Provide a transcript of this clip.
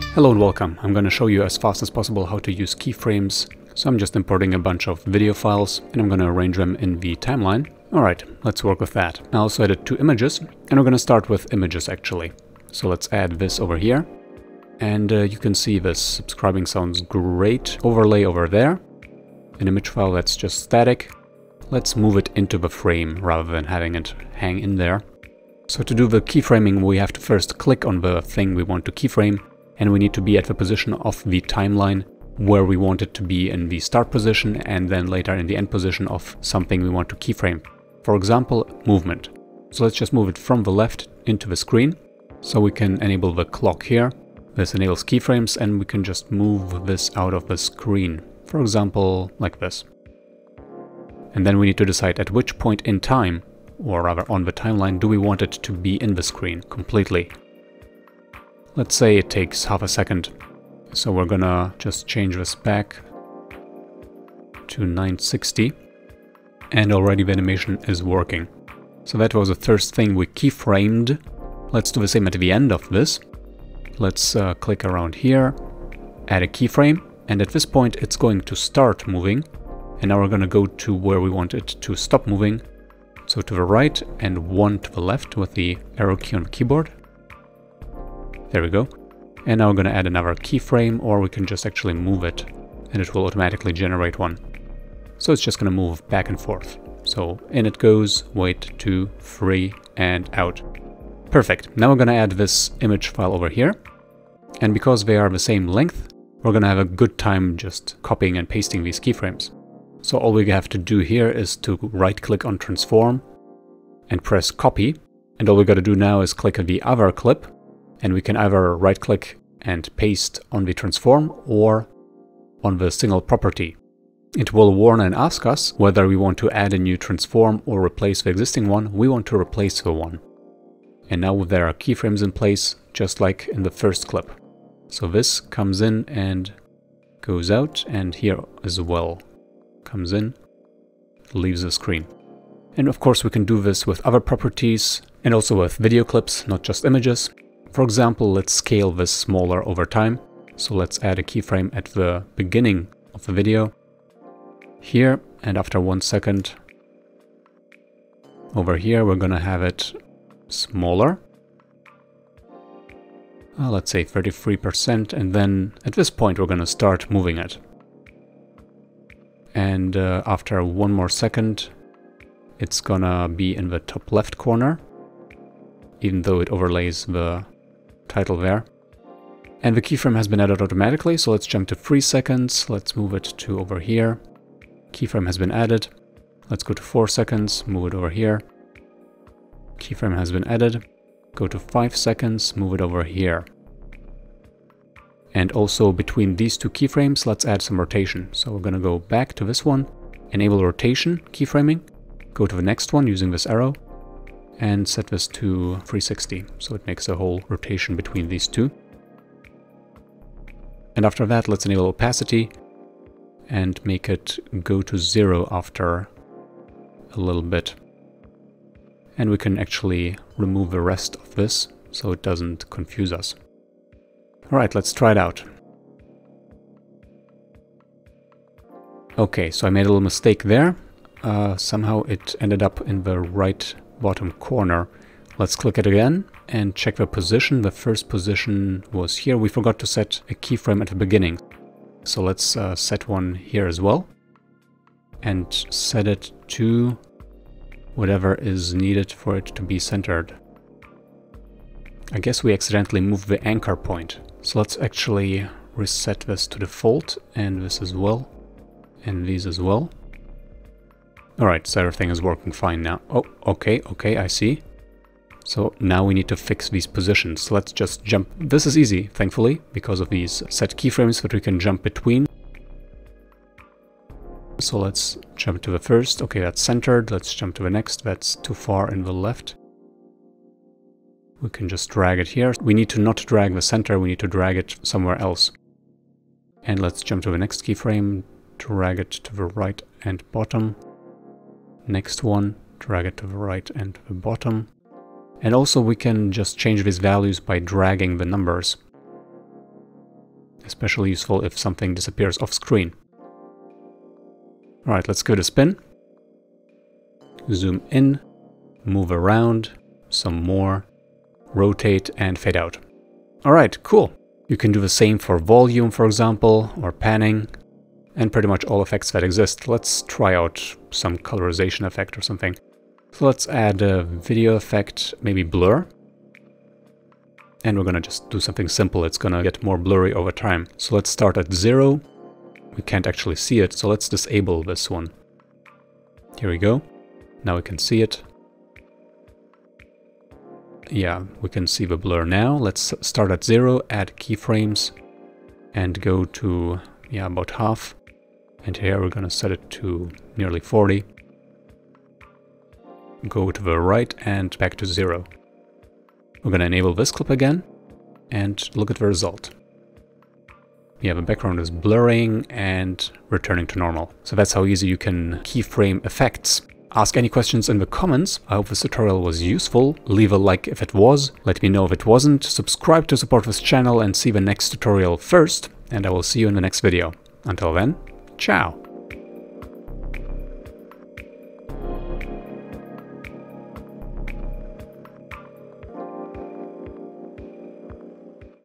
Hello and welcome. I'm going to show you as fast as possible how to use keyframes. So I'm just importing a bunch of video files and I'm going to arrange them in the timeline. Alright, let's work with that. I also added 2 images and we're going to start with images actually. So let's add this over here. And you can see this subscribing sounds great. Overlay over there. An image file that's just static. Let's move it into the frame rather than having it hang in there. So to do the keyframing, we have to first click on the thing we want to keyframe, and we need to be at the position of the timeline where we want it to be in the start position and then later in the end position of something we want to keyframe. For example, movement. So let's just move it from the left into the screen. So we can enable the clock here. This enables keyframes and we can just move this out of the screen. For example, like this. And then we need to decide at which point in time, or rather on the timeline, do we want it to be in the screen completely. Let's say it takes half a second. So we're gonna just change this back to 960. And already the animation is working. So that was the first thing we keyframed. Let's do the same at the end of this. Let's click around here, add a keyframe, and at this point it's going to start moving. And now we're gonna go to where we want it to stop moving. So to the right and 1 to the left with the arrow key on the keyboard. There we go. And now we're going to add another keyframe, or we can just actually move it and it will automatically generate one. So it's just going to move back and forth. So in it goes, wait, 2, 3, and out. Perfect. Now we're going to add this image file over here. And because they are the same length, we're going to have a good time just copying and pasting these keyframes. So all we have to do here is to right-click on transform and press copy. And all we got to do now is click on the other clip, and we can either right-click and paste on the transform or on the single property. It will warn and ask us whether we want to add a new transform or replace the existing one. We want to replace the one. And now there are keyframes in place, just like in the first clip. So this comes in and goes out, and here as well. Comes in, leaves the screen. And of course we can do this with other properties and also with video clips, not just images. For example, let's scale this smaller over time. So let's add a keyframe at the beginning of the video here, and after 1 second over here we're gonna have it smaller. Let's say 33%, and then at this point we're gonna start moving it. And after 1 more second, it's gonna be in the top left corner, even though it overlays the title there. And the keyframe has been added automatically, so let's jump to 3 seconds. Let's move it to over here. Keyframe has been added. Let's go to 4 seconds, move it over here. Keyframe has been added. Go to 5 seconds, move it over here. And also between these 2 keyframes, let's add some rotation. So we're going to go back to this one, enable rotation keyframing, go to the next one using this arrow, and set this to 360. So it makes a whole rotation between these 2. And after that, let's enable opacity and make it go to 0 after a little bit. And we can actually remove the rest of this so it doesn't confuse us. Alright, let's try it out. Okay, so I made a little mistake there. Somehow it ended up in the right bottom corner. Let's click it again and check the position. The first position was here. We forgot to set a keyframe at the beginning. So let's set one here as well. And set it to whatever is needed for it to be centered. I guess we accidentally moved the anchor point. So let's actually reset this to default, and this as well, and these as well. Alright, so everything is working fine now. Oh, okay, I see. So now we need to fix these positions. Let's just jump. This is easy, thankfully, because of these set keyframes that we can jump between. So let's jump to the first. Okay, that's centered. Let's jump to the next. That's too far in the left. We can just drag it here. We need to not drag the center, we need to drag it somewhere else. And let's jump to the next keyframe, drag it to the right and bottom. Next one, drag it to the right and the bottom. And also we can just change these values by dragging the numbers. especially useful if something disappears off screen. Alright, let's give it a spin. Zoom in, move around, some more, rotate and fade out. Alright, cool. You can do the same for volume, for example, or panning, and pretty much all effects that exist. Let's try out some colorization effect or something. So let's add a video effect, maybe blur. And we're gonna just do something simple. It's gonna get more blurry over time. So let's start at 0. We can't actually see it, so let's disable this one. Here we go. Now we can see it. Yeah, we can see the blur now. Let's start at 0, add keyframes, and go to, yeah, about half. And here we're gonna set it to nearly 40. Go to the right and back to 0. We're gonna enable this clip again, and look at the result. Yeah, the background is blurring and returning to normal. So that's how easy you can keyframe effects. Ask any questions in the comments. I hope this tutorial was useful. Leave a like if it was. Let me know if it wasn't. Subscribe to support this channel and see the next tutorial first. And I will see you in the next video. Until then, ciao!